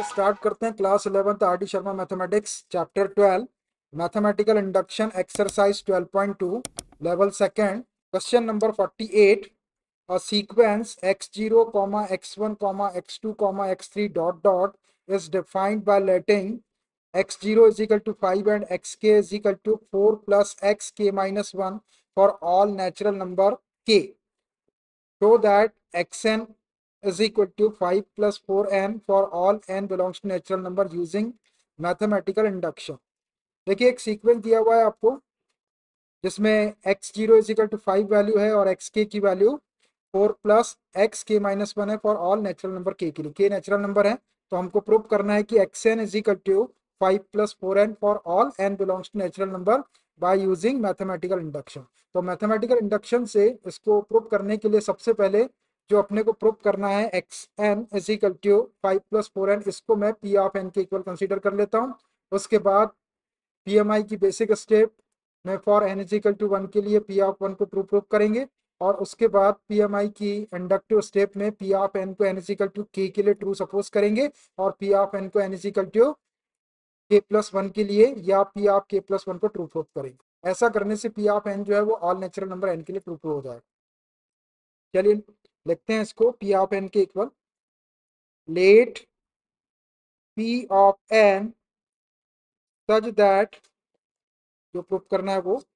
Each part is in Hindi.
स्टार्ट करते हैं class 11th R D Sharma mathematics chapter 12 mathematical induction exercise 12.2 level second question number 48 a sequence x0 x1 x2 x3 dot dot is defined by letting x0 is equal to 5 and xk is equal to 4 plus xk minus 1 for all natural number k. Show that xn is equal to 5 plus 4n for all n belongs to natural number using mathematical induction. देखिए एक सीक्वेंस दिया हुआ है आपको जिसमें x0 is equal to 5 value है और xk की वैल्यू 4 प्लस xk माइनस 1 है for all natural number k के लिए। k नेचुरल नंबर है तो हमको प्रूव करना है कि xn is equal to 5 plus 4n for all n belongs to natural number by using mathematical induction. तो मैथमेटिकल इंडक्शन से इसको प्रूव करने के लिए सबसे पहले जो अपने को प्रूव करना है xn is equal to 5 plus 4n, इसको मैं p ऑफ n के इक्वल कंसीडर कर लेता हूँ। उसके बाद PMI की बेसिक स्टेप में for n is equal to 1 के लिए p ऑफ 1 को ट्रू प्रूव करेंगे और उसके बाद PMI की इंडक्टिव स्टेप में p ऑफ n को n is equal to k के लिए ट्रू सपोज करेंगे और p ऑफ n को n is equal to k plus 1 के लिए या p ऑफ k प्लस 1 को ट्रू प्रूव करेंगे। ऐसा करने से p ऑफ n जो है वो ऑल नेचुरल नंबर n के लिए ट्रू प्रूव हो जाएगा। चलिए लिखते हैं इसको p ऑफ n के equal let p of n such that, जो प्रूव करना है वो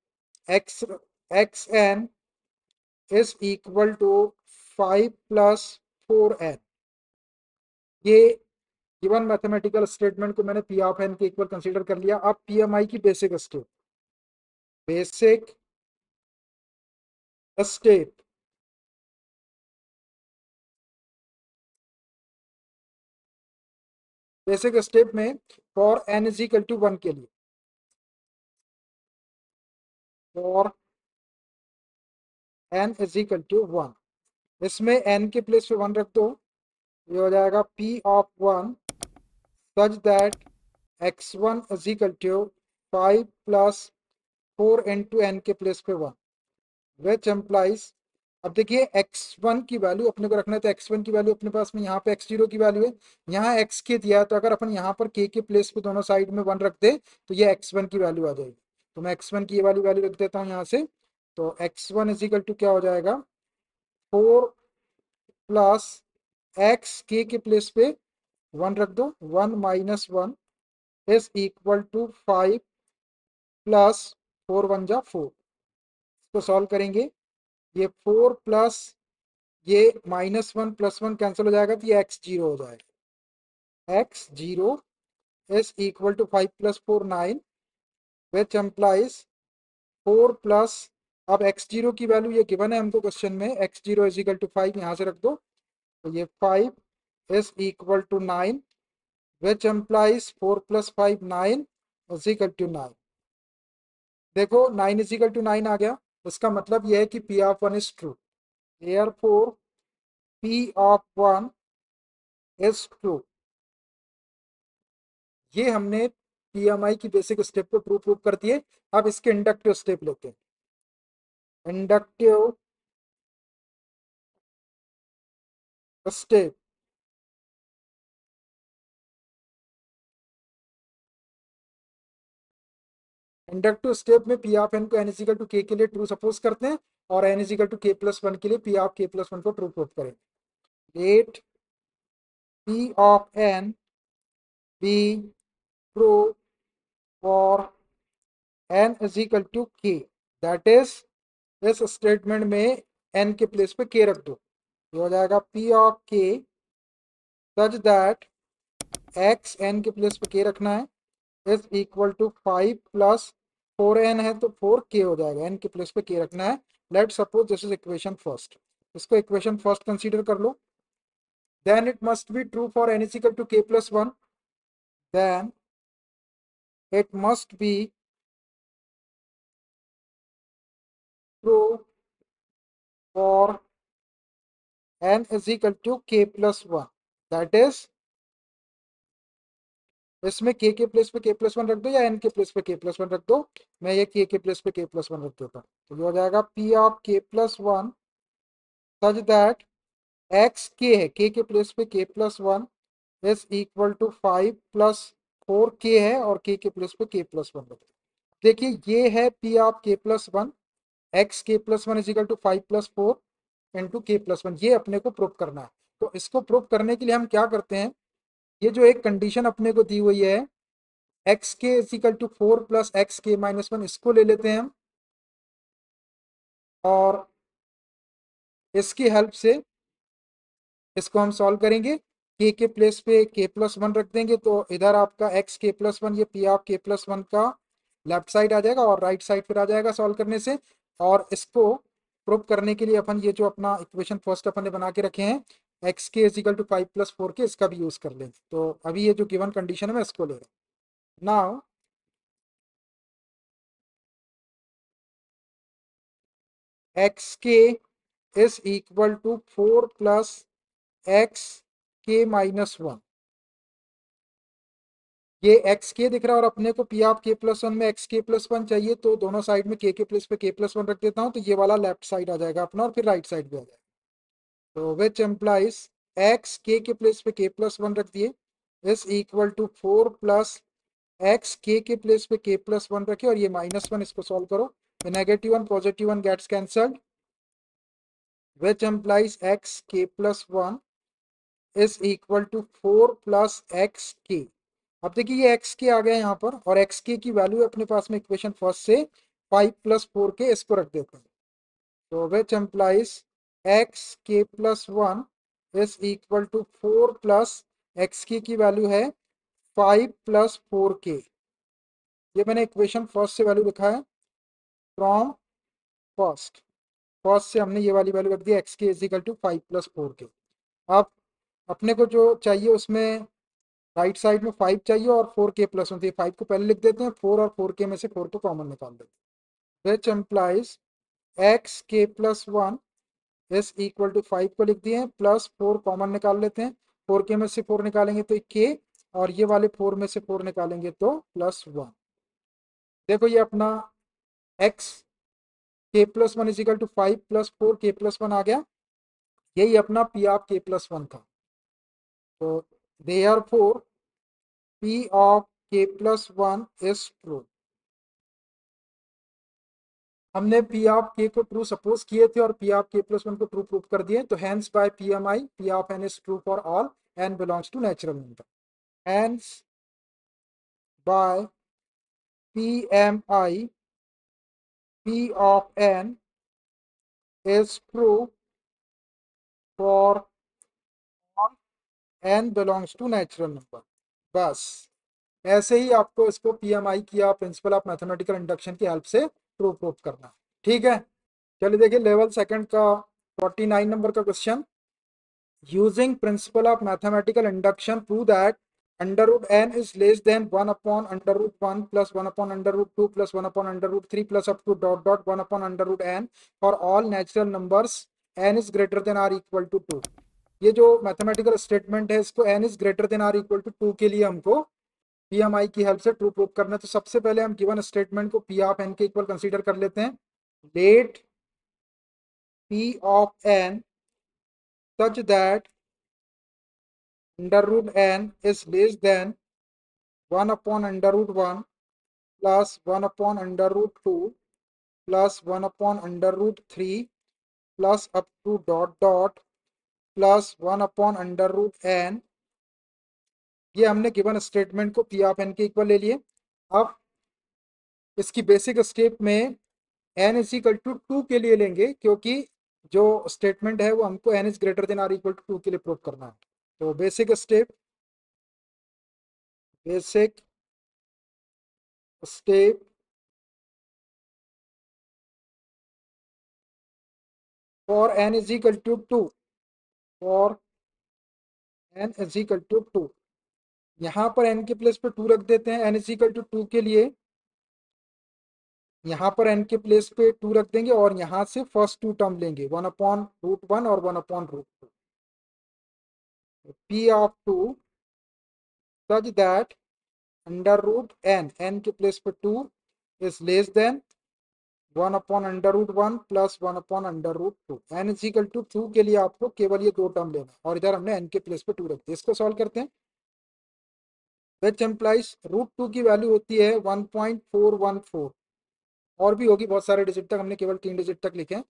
xn is equal to 5 plus 4n। ये गिवन मैथमेटिकल स्टेटमेंट को मैंने p ऑफ n के इक्वल कंसीडर कर लिया। अब PMI की बेसिक स्टेप बेसिक स्टेप में for n is equal to 1 के लिए, for n is equal to 1, इसमें n के प्लेस पे 1 रख दो, ये हो जाएगा p of 1 such that x1 is equal to 5 plus 4 into n के प्लेस पे 1 विच एम्प्लाइज। अब देखिए x1 की वैल्यू अपने को रखना है तो x1 की वैल्यू अपने पास में यहाँ पे x0 की वैल्यू है, यहाँ xk दिया है तो अगर अपन यहाँ पर k के प्लेस पे दोनों साइड में 1 रख दे तो ये x1 की वैल्यू आ जाएगी। तो मैं x1 की ये वाली वैल्यू रख देता हूँ यहाँ से, तो x1 इज इक्वल टू क्या हो जाएगा 4 प्लस एक्स के प्लेस पे 1 रख दो, 1 minus 1 is equal to 5 plus 4 1 जा 4। इसको सॉल्व करेंगे, ये 4 प्लस ये माइनस 1 प्लस 1 कैंसिल हो जाएगा तो ये x0 हो जाएगा। x0 is equal to 5 plus 4 9 which implies 4 plus, अब x0 की वैल्यू ये गिवन है हमको क्वेश्चन में, x0 इज इक्वल टू 5 यहाँ से रख दो, तो ये 5 is equal to 9 which implies 4 plus 5 9 is equal to 9। देखो 9 इज इक्वल टू 9 आ गया, इसका मतलब यह है कि p of 1 is true, therefore p of 1 is true. ये हमने PMI की बेसिक स्टेप को प्रूव कर दिए। अब इसके इंडक्टिव स्टेप लेते हैं। इंडक्टिव स्टेप, इंडक्टिव स्टेप में p ऑफ n को n इजिकल टू k के लिए ट्रू सपोज करते हैं और n is equal to k plus 1 के लिए p ऑफ k प्लस 1 को ट्रू प्रूव करें। Let p of n be true for n is equal to k, that is इस स्टेटमेंट में n के प्लेस पे k रख दो, ये हो जाएगा p of k such that x n के प्लेस पे k रखना है is equal to 5 plus 4n है तो 4k हो जाएगा, n के प्लेस पे k रखना है। लेट suppose this is equation first, इसको इक्वेशन फर्स्ट कंसीडर कर लो। Then it must be true for n is equal to k plus 1, then it must be true for n is equal to k plus 1, that is इसमें k के प्लेस पे k प्लस 1 रख दो या n के प्लेस पे k प्लस 1 रख दो, मैं ये k के प्लेस पे k प्लस 1 रख देता हूँ, तो ये हो जाएगा p of k plus 1 such that x k है, k के प्लेस पे k plus 1 is equal to 5 + 4 k है और k के प्लेस पे k+1 रखते हैं। देखिए ये है P of k+1, x k+1 is equal to 5 + 4 into k+1, ये अपने को प्रूव करना है। तो इसको प्रूव करने के लिए हम क्या करते हैं, ये जो एक कंडीशन अपने को दी हुई है x k is equal to 4 + x k-1, इसको ले लेते हैं हम और इसकी हेल्प से इसको हम सॉल्व करेंगे। के प्लेस पे k+1 रख देंगे तो इधर आपका x k+1, ये पी ऑफ k+1 का लेफ्ट साइड आ जाएगा और राइट साइड फिर आ जाएगा सॉल्व करने से। और इसको प्रूव करने के लिए अपन ये जो अपना इक्वेशन फर्स्ट अपन ने बना के रखे हैं x k is equal to 5 + 4 के, इसका भी यूज कर लेंगे। तो अभी ये जो गिवन कंडीशन है मैं इसको ले रहा हूँ now. X k is equal to 4 + x k-1, ये एक्स के दिख रहा है और अपने को पी ऑफ k+1 में एक्स k+1 चाहिए, तो दोनों साइड में के प्लेस पे k+1 रख देता हूँ, तो ये वाला लेफ्ट साइड आ जाएगा अपना और फिर राइट साइड भी आ जाएगा। तो विच एम्प्लाइज एक्स के प्लेस पे k+1 रख दिए इज इक्वल टू 4 + x के प्लेस पे k+1 रखे और ये -1, इसको सॉल्व करो, -1 +1 gets cancelled, which implies x k+1 is equal to 4 + x k। अब देखिए ये एक्स के आ गया यहाँ पर और एक्स के की वैल्यू अपने पास में इक्वेशन फर्स्ट से 5 + 4 के, इसको रख देते हैं। तो which implies x k+1 is equal to 4 + x की वैल्यू है 5 + 4 के। ये मैंने इक्वेशन फर्स्ट से वैल्यू लिखा है फ्रॉम फर्स्ट, फर्स्ट से हमने ये वाली वैल्यू रख दी x k is equal to 5 + 4 के। अब अपने को जो चाहिए उसमें राइट साइड में 5 चाहिए और 4 k+1, तो ये 5 को पहले लिख देते हैं, 4 और 4 के में से 4 को कॉमन निकाल देते हैं, which implies x k+1 is equal to 5 को लिख दिए +4 कॉमन निकाल लेते हैं, 4 के में से 4 निकालेंगे तो k और ये वाले 4 में से 4 निकालेंगे तो +1। देखो ये अपना x k+1 is equal to 5 + 4 k+1 आ गया, यही अपना पी ऑफ k+1 था। तो therefore P of k+1 is true। हमने P ऑफ k को ट्रू सपोज किए थे और P ऑफ k+1 को ट्रू प्रूव कर दिए, तो hence by PMI P of n is true for all n belongs to natural number। hence by PMI P of n is true for all n belongs to natural number। बस ऐसे ही आपको इसको PMI की या प्रिंसिपल ऑफ मैथमेटिकल इंडक्शन की हेल्प से ट्रू प्रूव करना है। ठीक है, चलिए देखिए लेवल सेकंड का 49 नंबर का question. Using principle of mathematical induction prove that √n is less than 1/√1 + 1/√2 + 1/√3 + up to ... 1/√n for all natural numbers n is greater than or equal to 2। ये जो मैथमेटिकल स्टेटमेंट है इसको n is greater than or equal to 2 के लिए हमको PMI की हेल्प से ट्रू प्रूव करना है। तो सबसे पहले हम गिवन स्टेटमेंट को P ऑफ n के इक्वल कंसीडर कर लेते हैं। Let P of n such that √n is less than 1/√1 plus 1/√2 plus 1/√3 plus up to ... plus 1/√n। ये हमने गिवन स्टेटमेंट को P ऑफ n के इक्वल ले लिए। अब इसकी बेसिक स्टेप में n इज इक्वल टू 2 के लिए लेंगे, क्योंकि जो स्टेटमेंट है वो हमको n is greater than or equal to 2 के लिए प्रूव करना है। तो basic step for n is equal to 2, for n is equal to 2, यहाँ पर n के प्लेस पे 2 रख देते हैं। n इज इक्वल टू 2 के लिए यहाँ पर n के प्लेस पे 2 रख देंगे और यहाँ से फर्स्ट 2 टर्म लेंगे 1/√1 और 1/√2। P of 2 such that √n, n के प्लेस पे 2 is less than 1/√1 plus 1/√2। n is equal to 2 के लिए आपको केवल ये 2 टर्म लेना है और इधर हमने n के प्लेस पे 2 रख दिया। इसको सॉल्व करते हैं। विच एम्प्लाइज √2 की वैल्यू होती है 1.414, और भी होगी बहुत सारे डिजिट तक, हमने केवल 3 डिजिट तक लिखे हैं।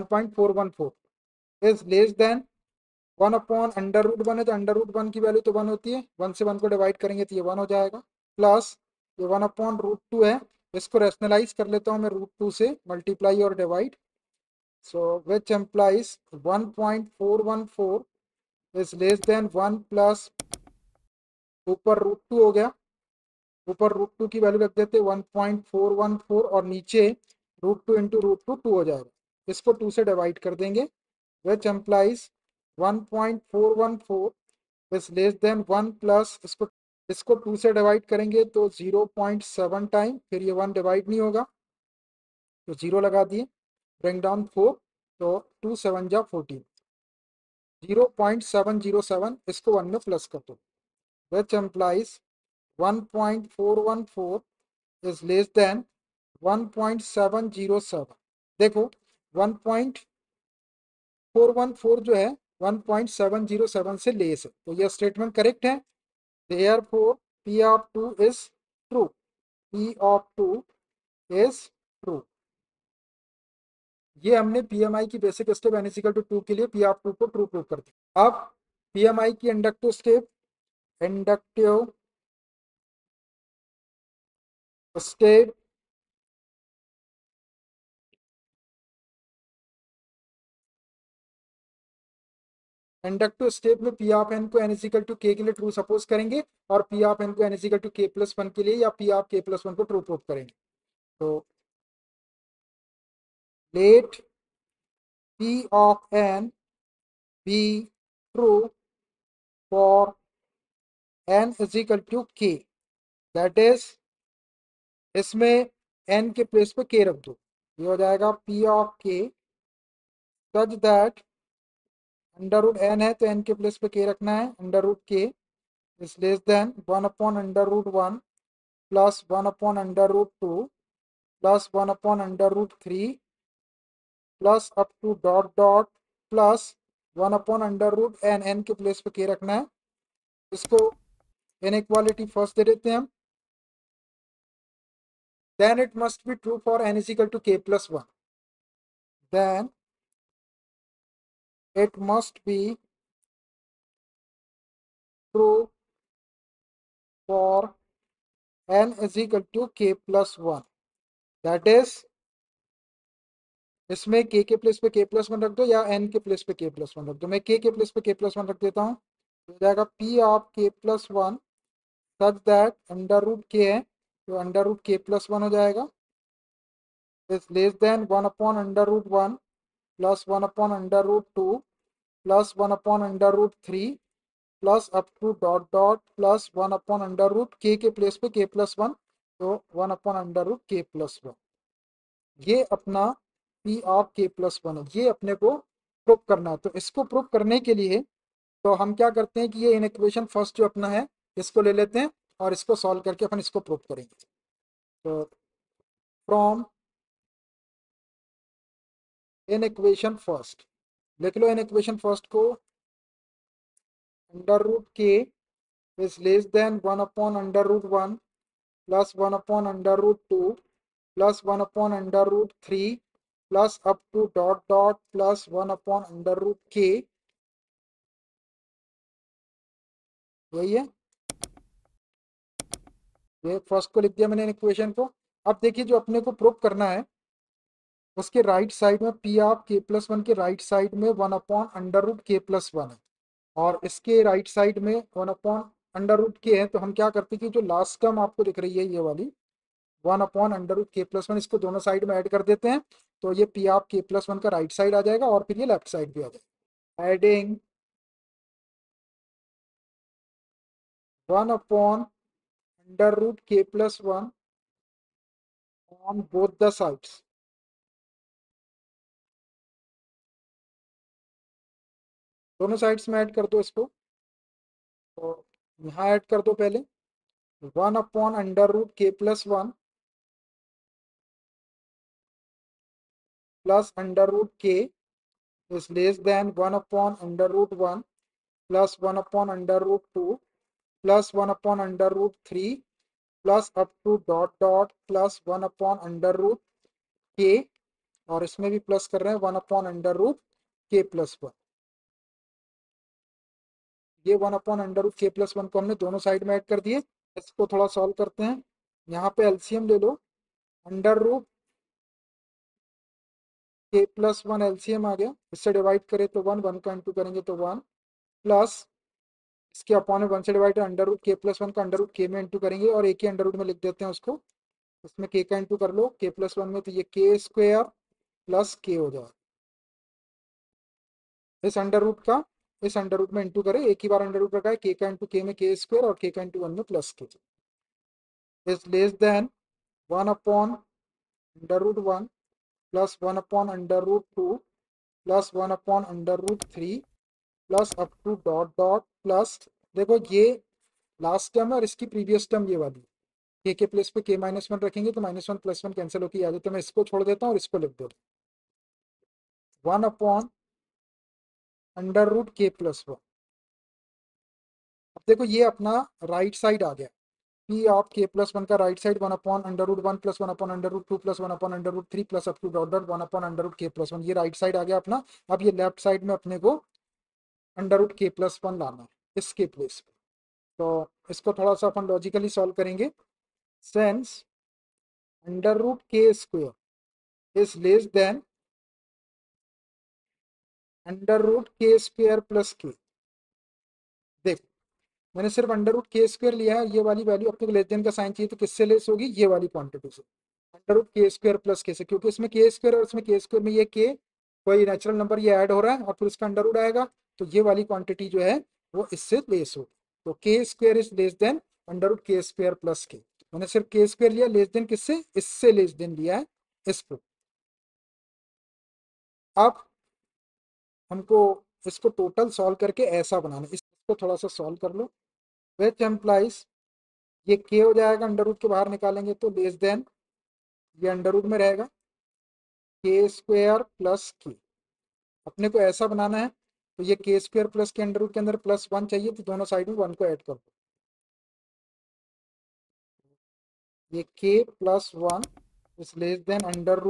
1.414 इज लेस देन 1/√1 है, तो √1 की वैल्यू तो 1 होती है, 1 से 1 को डिवाइड करेंगे तो ये 1 हो जाएगा, प्लस ये 1/√2 है, इसको रैशनलाइज कर लेता हूँ मैं √2 से, मल्टीप्लाई और divide, so which implies 1.414 is less than 1 plus ऊपर √2 हो गया, ऊपर √2 की वैल्यू रख देते 1.414, और नीचे √2 इंटू √2 2 हो जाएगा, इसको 2 से डिवाइड कर देंगे, which implies 1.414 is less than 1 plus, इसको 2 से डिवाइड करेंगे तो 0.7 टाइम, फिर ये 1 डिवाइड नहीं होगा तो 0 लगा दिए, ब्रिंग डाउन 4, तो 2 7 जा 14, 0.707, इसको 1 में प्लस कर दो, which implies 1.414 is less than 1.707। देखो 1.414 जो है 1.707 से लेस है, तो यह स्टेटमेंट करेक्ट है, therefore p of 2 is true, p of 2 is true। ये हमने PMI की basic step n equal to 2 के लिए p of 2 को ट्रू प्रूव कर दिया। अब PMI की inductive step, inductive step inductive step में पी ऑफ एन को n इक्वल टू के लिए ट्रू सपोज करेंगे, और पी ऑफ एन को n इक्वल टू k+1 के लिए या पी ऑफ k+1 को ट्रू प्रूव करेंगे। तो let P of n be true for n equal to k, that is इसमें n के प्लेस पे k रख दो, ये हो जाएगा p of k such that √n है तो n के प्लेस पे k रखना है, √k is less than 1/√1 plus 1/√2 plus 1/√3 plus up to dot dot plus 1/√n, n के प्लेस पे k रखना है, इसको इनइक्वालिटी फर्स्ट दे देते हैं हम, then it must be true for n equal to k+1, then it must be true for n equal to k+1, that is इसमें k के प्लेस पे k+1 रख दो या n के प्लेस पे k+1 रख दो, मैं k के प्लेस पे k+1 रख देता हूँ, हो जाएगा p of k+1 such that √k है तो √k+1 हो जाएगा, is less than 1/√1 plus 1/√2 plus 1/√3 plus up to dot dot plus 1/√k के प्लेस पे k+1, तो 1/√k+1, ये अपना p ऑफ k+1 है, ये अपने को प्रूव करना है। तो इसको प्रूव करने के लिए तो हम क्या करते हैं कि ये इन इक्वेशन फर्स्ट जो अपना है इसको ले लेते हैं और इसको सॉल्व करके अपन इसको प्रूव करेंगे। तो फ्रॉम इन इक्वेशन फर्स्ट लिख लो, इन इक्वेशन फर्स्ट को √k is less than 1/√1 plus 1/√2 plus 1/√3 plus up to dot dot plus 1/√k, यही है, ये फर्स्ट को लिख दिया मैंने इक्वेशन को। अब देखिए जो अपने को प्रूव करना है उसके राइट साइड में p ऑफ k+1 के राइट साइड में 1/√k+1 है, और इसके राइट साइड में 1/√k है, तो हम क्या करते हैं कि जो लास्ट टर्म आपको दिख रही है ये वाली 1/√k+1, इसको दोनों साइड में ऐड कर देते हैं, तो ये p ऑफ k+1 का राइट साइड आ जाएगा और फिर ये लेफ्ट साइड भी आ जाएगा, adding 1/√k+1 on both the sides, दोनों साइड्स में ऐड कर दो इसको, तो यहाँ ऐड कर दो पहले 1/√k+1 plus √k is less than 1/√1 plus 1/√2 plus 1/√3 plus up to dot dot plus 1/√k, और इसमें भी प्लस कर रहे हैं 1/√k+1। ये 1/√k+1 को हमने दोनों साइड में ऐड कर दिए। इसको थोड़ा सॉल्व करते हैं। यहाँ पे एलसीएम ले लो, √k+1 एलसीएम आ गया, इससे डिवाइड करें तो 1 का इंटू करेंगे तो 1, प्लस इसके अपॉन में 1 से डिवाइड √k+1 का √k में इंटू करेंगे और एक ही अंडर रूट में लिख देते हैं उसको। इसमें k का इंटू कर लो k+1 में, तो ये k² प्लस k हो जाए। इस अंडर रूट का इस अंडर रूट में इंटू करें, एक ही बार अंडर रूट रखा है, k का इंटू k में k² और k का इंटू 1 में plus k is less than 1/√1 plus 1/√2 plus 1/√3 plus up to dot dot plus, देखो ये लास्ट टर्म है और इसकी प्रीवियस टर्म ये वाली, के प्लेस पे k-1 रखेंगे तो -1 + 1 कैंसिल होकर आ जाए, तो मैं इसको छोड़ देता हूँ और इसको लिख देता हूँ 1/√k+1। अब देखो ये अपना राइट साइड आ गया, पी ऑफ k+1 का right side 1/√1 plus 1/√2 plus 1/√3 plus up to dot dot 1/√k+1, ये राइट साइड आ गया अपना। अब ये लेफ्ट साइड में अपने को √k+1 लाना है इसके प्लेस पे, तो इसको थोड़ा सा अपन लॉजिकली सॉल्व करेंगे। Since √k² is less than √k² plus k। देख, मैंने सिर्फ √k² लिया है, ये वाली वैल्यू अपने को लेस देन का साइन चाहिए, तो किससे लेस होगी, ये वाली क्वांटिटी से, √k² प्लस के से, क्योंकि इसमें k² और इसमें k² में ये k कोई नेचुरल नंबर ये ऐड हो रहा है और फिर इसका अंडर रूट आएगा, तो ये वाली क्वांटिटी जो है वो इससे लेस होगी। तो k² is less than √k² plus के। मैंने सिर्फ k² लिया, लेस देन किससे, इससे लेस देन लिया है इसको। अब हमको इसको टोटल सॉल्व करके ऐसा बनाना है, इसको थोड़ा सा सॉल्व कर लो, विच एम्प्लाइज ये k हो जाएगा, अंडर रूट के बाहर निकालेंगे तो लेस देन, ये अंडर रूट में रहेगा k² प्लस k। अपने को ऐसा बनाना है, तो ये k² प्लस के अंडर रूट के अंदर +1 चाहिए, तो दोनों साइड में 1 को ऐड कर दो, ये k+1 is less than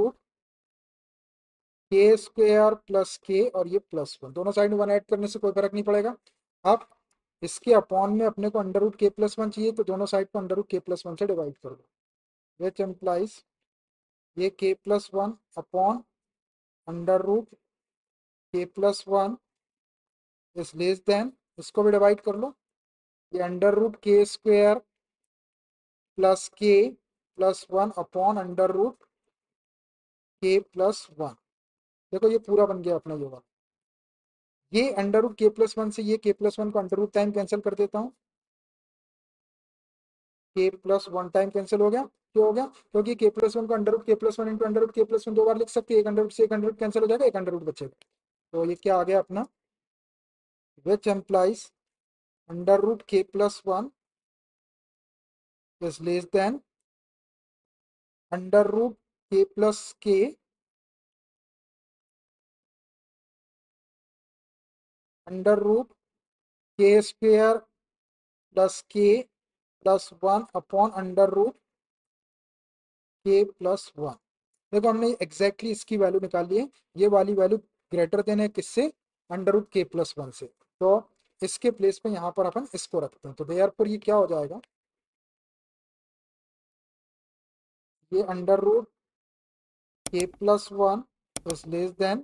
√k² plus k, और ये +1, दोनों साइड में 1 ऐड करने से कोई फर्क नहीं पड़ेगा। अब इसके अपॉन में अपने को √k+1 चाहिए, तो दोनों साइड को √k+1 से डिवाइड कर दो, विच एम्प्लाइज ये k+1 upon √k+1 is less then, इसको भी डिवाइड कर लो, ये √k² plus k plus 1 upon √k+1। देखो ये पूरा बन गया अपना ये वाला, ये √k+1 से ये k+1 को अंडर रूट टाइम कैंसिल कर देता हूँ, k+1 टाइम कैंसिल हो गया। क्यों हो गया, क्योंकि k+1 को √k+1 इंटू √k+1 दो बार लिख सकते हैं, एक अंडर रूट से एक अंडर रूट कैंसिल हो जाएगा, एक अंडर रूट बचेगा। तो ये क्या आ गया अपना, which implies √k+1 is less than √k+k √k² plus k plus 1 upon √k+1। देखो हमने एग्जैक्टली इसकी वैल्यू निकाल ली है, ये वाली वैल्यू ग्रेटर देन है किससे, √k+1 से, तो इसके प्लेस पे यहाँ पर अपन इसको रखते हैं, तो देयरफॉर ये क्या हो जाएगा, ये √k+1 is less than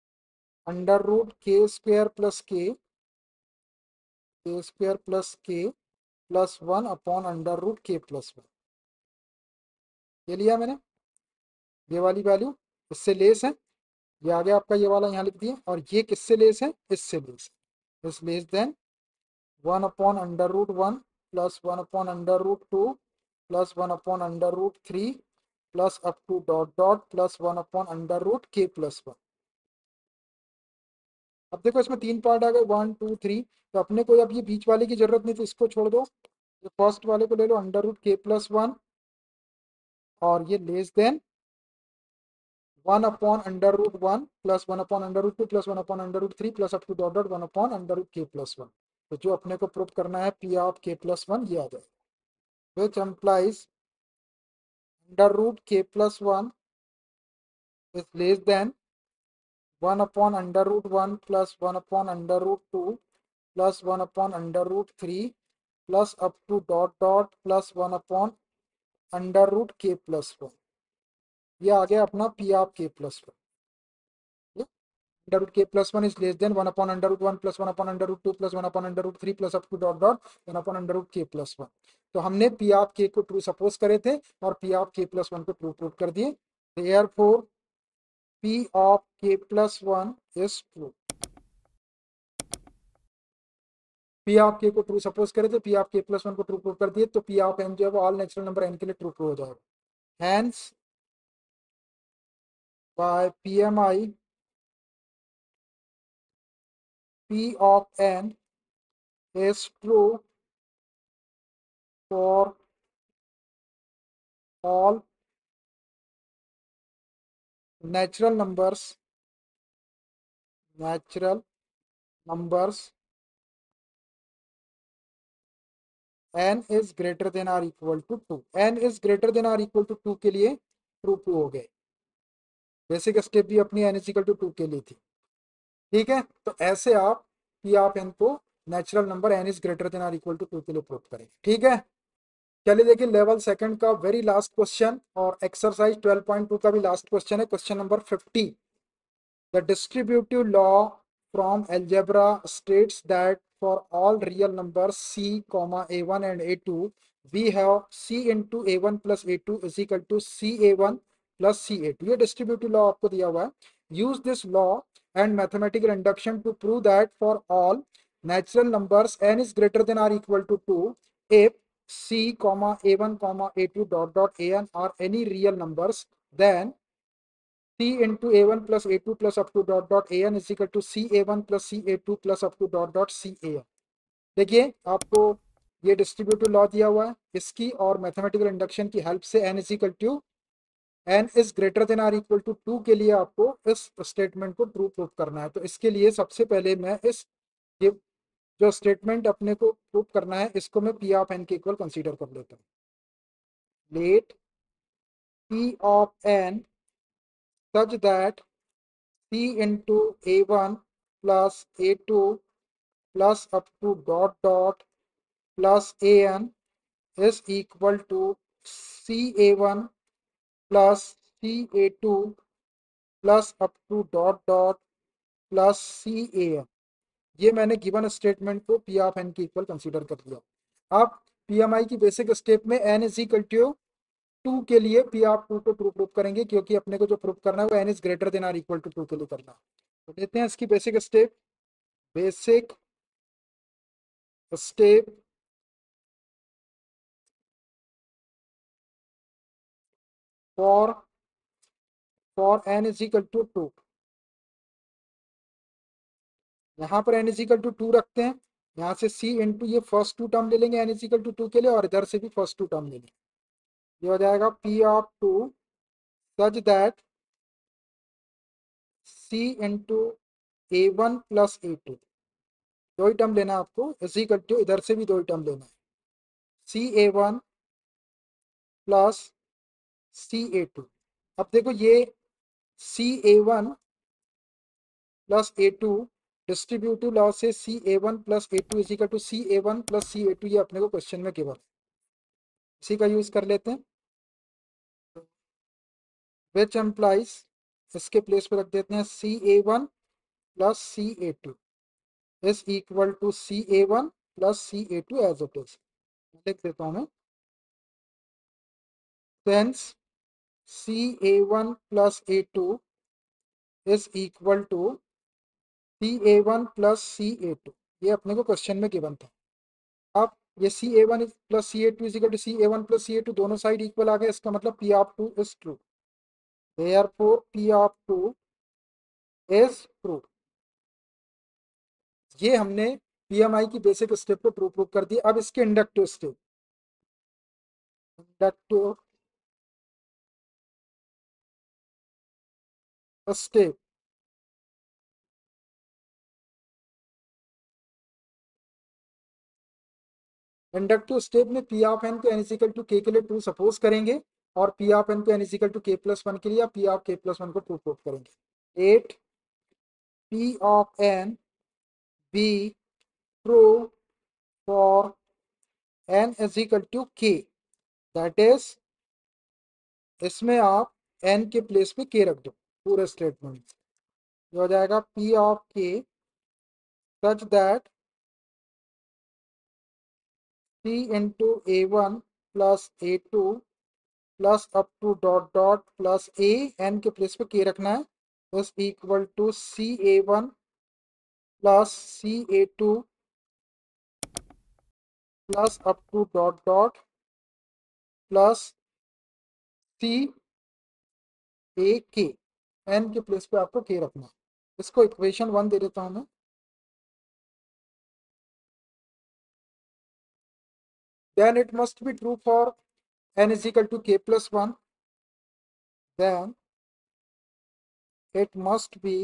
√k² plus k² plus k plus 1 upon √k+1। ये लिया मैंने, ये वाली वैल्यू इससे लेस है, ये आ गया आपका ये वाला यहाँ लिख दिया, और ये किससे लेस है, इससे लेस है, is less than 1/√1 plus 1/√2 plus 1/√3 plus up to dot dot plus 1/√k+1। अब देखो इसमें 3 पार्ट आ गए, 1 2 3, तो अपने को अब ये बीच वाले की जरूरत नहीं, तो इसको छोड़ दो, ये फर्स्ट वाले को ले लो √k+1, और ये less than 1/√1 plus 1/√2 plus 1/√3 plus up to dot dot 1/√k+1। तो जो अपने को प्रूव करना है P of k plus one ये आ जाए, which implies under root k plus one is less than 1 upon under root 1 plus 1 upon under root 2 plus 1 upon under root 3 plus up to dot dot plus 1 upon under root k plus one. ये आ गया अपना P of k plus one. Under root k plus one is less than 1 upon under root 1 plus 1 upon under root 2 plus 1 upon under root 3 plus up to dot dot 1 upon under root k plus one. तो हमने पी ऑफ के को ट्रू सपोज करे थे और P of k plus one को ट्रू प्रूव कर दिए। Therefore p of k plus one is true. P of k को ट्रू सपोज करे थे, p of k plus one को ट्रू प्रूव कर दिए, तो पी ऑफ एन जो है वो ऑल नेचुरल नंबर एन के लिए ट्रू प्रूव हो जाएगा। Hence by PMI p of n is true for all natural numbers n is greater than or equal to 2। n is greater than or equal to 2 के लिए ट्रू प्रूव हो गए। बेसिक स्टेप भी अपनी n is equal to 2 के लिए थी। ठीक है, तो ऐसे आप पी ऑफ एन को natural number n is greater than or equal to 2 के लिए प्रूव करेंगे। ठीक है, चलिए देखिए लेवल सेकंड का वेरी लास्ट क्वेश्चन और एक्सरसाइज 12.2 का भी लास्ट क्वेश्चन है, question number 50। The distributive law from algebra states that for all real numbers c, a1 and a2, we have c into a1 plus a2 is equal to ca1 plus ca2। ये distributive law आपको दिया हुआ है। Use this law and mathematical induction to prove that for all natural numbers n is greater than or equal to 2 if c, a1, a2 dot dot an are any real numbers, then c into a1 plus a2 plus up to dot dot an is equal to ca1 plus ca2 plus up to dot dot can। देखिए आपको ये डिस्ट्रीब्यूटिव लॉ दिया हुआ है, इसकी और मैथमेटिकल इंडक्शन की हेल्प से n is equal to n is greater than or equal to 2 के लिए आपको इस स्टेटमेंट को ट्रू प्रूव करना है। तो इसके लिए सबसे पहले मैं इस ये जो स्टेटमेंट अपने को प्रूव करना है इसको मैं पी ऑफ एन के इक्वल कंसीडर कर लेता हूँ। Let P of n such that c into a1 plus a2 plus up to dot dot plus an is equal to ca1 plus ca2 plus up to dot dot plus can। ये मैंने गिवन स्टेटमेंट को पी ऑफ एन के इक्वल कंसीडर कर लिया। अब पीएमआई की बेसिक स्टेप में एन इज इक्वल टू 2 के लिए पी ऑफ 2 को ट्रू प्रूव करेंगे, क्योंकि अपने को जो प्रूव करना है वो n is greater than or equal to 2 के लिए करना है। तो लेते हैं इसकी basic step. Basic step for n is equal to 2। यहाँ पर एन इज इक्वल टू 2 रखते हैं, यहाँ से सी इंटू ये फर्स्ट टू टर्म ले लेंगे एन इज इक्वल टू 2 के लिए, और इधर से भी फर्स्ट टू टर्म ले लेंगे। ये हो जाएगा p of 2 such that c into a one plus a two, दो ही टर्म लेना है आपको, इज इक्वल टू इधर से भी दो ही टर्म लेना है, c a one plus c a two. अब देखो ये c a one plus a two distributive law से c a one plus a two is equal to c a one plus c a two, ये अपने को क्वेश्चन में गिवन, इसी का यूज कर लेते हैं। विच एम्प्लाइज, इसके प्लेस पे रख देते हैं c a one plus c a two is equal to c a one plus c a two as it is. लिख देता हूं मैं, since c a one plus a two is equal to c a one plus c a two, ये अपने को क्वेश्चन में गिवन था। अब ये c a one plus c a two is equal to c a one plus c a to, दोनों साइड इक्वल आ गए, इसका मतलब p of two is true. Therefore p of two is true. ये हमने पीएमआई की बेसिक स्टेप को ट्रू प्रूव कर दिया। अब इसके inductive step, inductive step inductive step में पी ऑफ एन को एन इजिकल टू के लिए ट्रू सपोज करेंगे और पी ऑफ एन को n is equal to k plus one के लिए या p of k plus one को ट्रू प्रूव करेंगे। 8 p of n be true for n is equal to k, that is इसमें आप एन के प्लेस पे के रख दो पूरे स्टेटमेंट। ये हो जाएगा p of k such that p into a1 plus a2 plus up to dot dot plus a, n के प्लेस पे के रखना है, बस equal to c a one plus c a two plus up to dot dot plus c a k, n के प्लेस पे आपको के रखना है। इसको इक्वेशन 1 दे देता हूं मैं। Then it must be true for n is equal to k plus 1, then it must be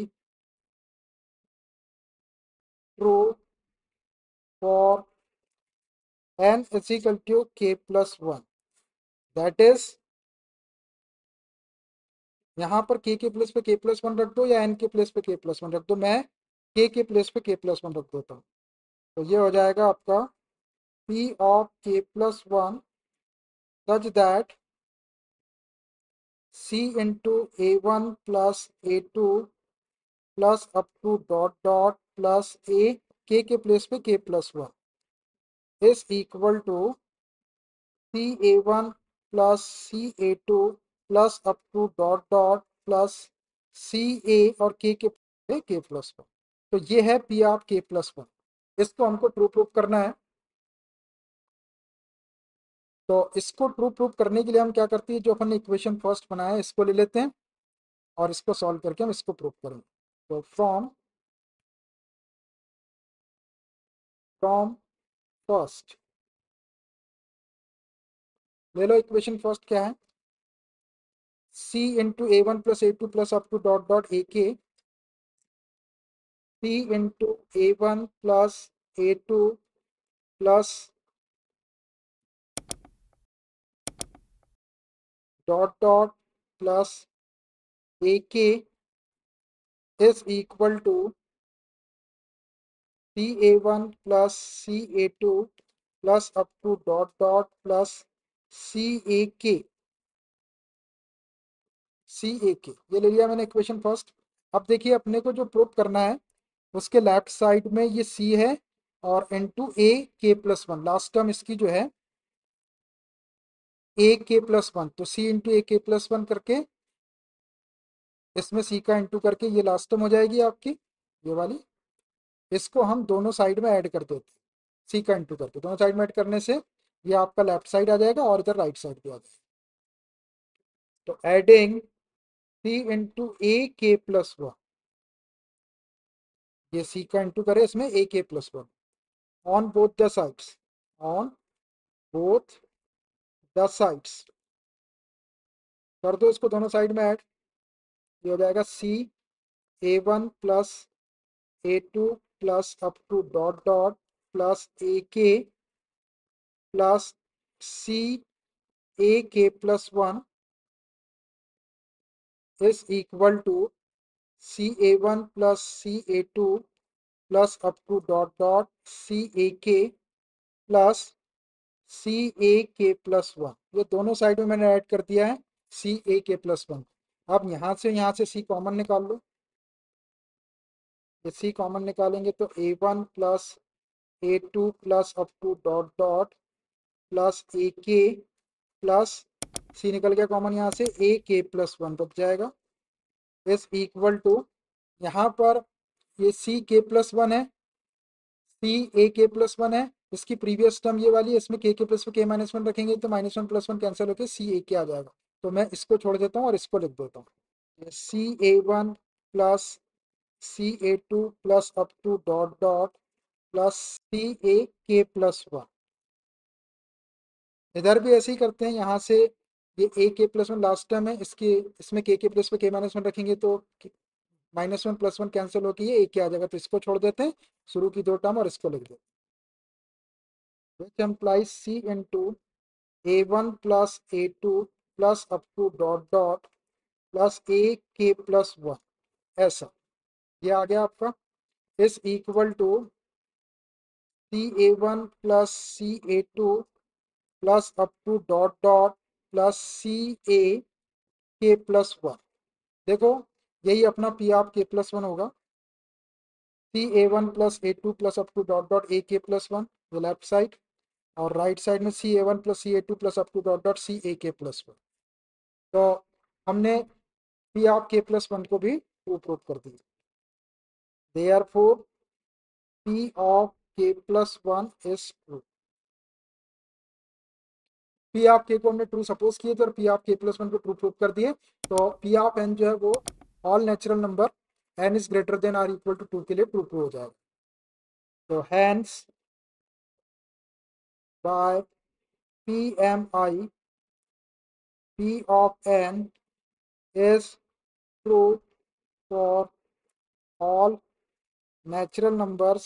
true for n is equal to k plus 1, that is यहाँ पर के प्लेस पे के प्लस वन रख दो या एन के प्लेस पे के प्लस वन रख दो, मैं के प्लेस पे के प्लस वन रख देता हूँ। तो ये हो जाएगा आपका p of k plus one such that c into a one plus a two plus up to dot dot plus a, k place पे k plus one is equal to c a one plus c a two plus up to dot dot plus c a और के प्लस वन। तो ये है P of k plus one. इसको हमको ट्रू प्रूफ करना है। तो इसको ट्रू प्रूफ करने के लिए हम क्या करते हैं, जो अपन ने इक्वेशन फर्स्ट बनाया है इसको ले लेते हैं और इसको सॉल्व करके हम इसको प्रूफ करेंगे। तो फ्रॉम फ्रॉम फर्स्ट ले लो। इक्वेशन फर्स्ट क्या है, c into a one plus a two plus up to dot dot a k, c into a one plus a two plus dot dot plus a k is equal to c a one plus c a two plus up to dot dot plus c a k ये ले लिया मैंने इक्वेशन फर्स्ट। अब देखिए अपने को जो प्रूफ करना है उसके लेफ्ट साइड में ये c है और इनटू ए k plus one, last term इसकी जो है ए के प्लस वन, तो c into a k plus one करके इसमें c का इंटू करके ये लास्ट टर्म हो जाएगी आपकी ये वाली। इसको हम दोनों साइड में ऐड कर देते, c का इंटू करके दोनों साइड में ऐड करने से ये आपका लेफ्ट साइड आ जाएगा और इधर राइट साइड भी आ जाएगा। तो adding c into a k plus one, ये c का इंटू करे इसमें a k plus one on both the sides, on both the sides कर दो इसको दोनों साइड में ऐड। ये हो जाएगा c a one plus a two plus up to dot dot plus a k plus c a k plus one is equal to c a one plus c a two plus up to dot dot c a k plus c a k plus one. ये दोनों साइड में मैंने ऐड कर दिया है c a k plus one. अब यहाँ से सी कॉमन निकाल लो। ये सी कॉमन निकालेंगे तो a one plus a two plus up to dot dot plus a k plus सी निकल गया कॉमन, यहाँ से ए के प्लस वन बच जाएगा इज इक्वल टू, यहाँ पर ये सी के प्लस वन है, c a k plus one है, इसकी प्रीवियस टर्म ये वाली है, इसमें के प्लस के माइनस वन रखेंगे तो minus one plus one cancel होकर सी ए के आ जाएगा। तो मैं इसको छोड़ देता हूँ और इसको लिख देता हूँ c a one plus c a two plus up to dot dot plus c a k plus one. इधर भी ऐसे ही करते हैं, यहाँ से ये ए k plus one last term है, इसके इसमें के प्लस पे के माइनस वन रखेंगे तो minus one plus one cancel होकर ये ए के आ जाएगा, तो इसको छोड़ देते हैं शुरू की दो टर्म और इसको लिख देते हैं। which implies C into A1 plus A2 plus up to dot dot plus AK plus 1, ऐसा ये आ गया आपका, is equal to CA1 plus CA2 plus up to dot dot plus CA plus 1। देखो यही अपना P ऑफ K plus 1 होगा, CA1 plus A2 plus up to dot dot AK plus 1 ये लेफ्ट साइड, और राइट साइड में CA1 plus CA2 plus up to dot dot CAK plus 1। तो हमने P ऑफ K plus 1 को भी प्रूव कर दिया। Therefore P of K plus 1 is true। P of K को हमने ट्रू सपोज किए थे और P ऑफ K plus 1 को ट्रू प्रूव कर दिए, तो P ऑफ N जो है वो all natural number N is greater than or equal to 2 के लिए ट्रू प्रूव हो जाएगा। तो hence by PMI P of N is true for all natural numbers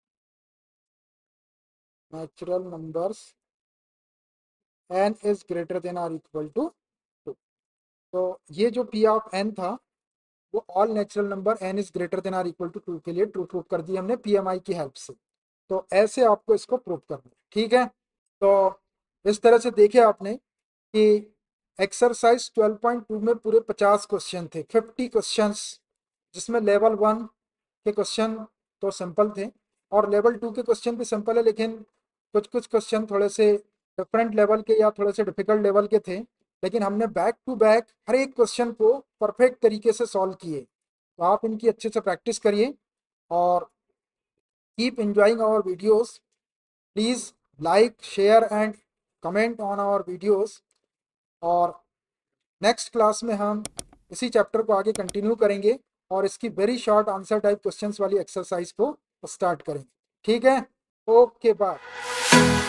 N is greater than or equal to 2। तो ये जो P ऑफ N था वो all natural number N is greater than or equal to 2 के लिए ट्रू प्रूव कर दी हमने PMI की हेल्प से। तो ऐसे आपको इसको प्रूव करना है, ठीक है। तो इस तरह से देखिए आपने कि एक्सरसाइज 12.2 में पूरे 50 क्वेश्चन थे, 50 क्वेश्चंस, जिसमें लेवल 1 के क्वेश्चन तो सिंपल थे और लेवल 2 के क्वेश्चन भी सिंपल है, लेकिन कुछ कुछ क्वेश्चन थोड़े से डिफरेंट लेवल के या थोड़े से डिफिकल्ट लेवल के थे, लेकिन हमने बैक टू बैक हर एक क्वेश्चन को परफेक्ट तरीके से सॉल्व किए। तो आप इनकी अच्छे से प्रैक्टिस करिए और keep enjoying our videos. Please like, share and comment on our videos. और नेक्स्ट क्लास में हम इसी चैप्टर को आगे कंटिन्यू करेंगे और इसकी very short answer type questions वाली एक्सरसाइज को स्टार्ट करेंगे, ठीक है। Okay bye.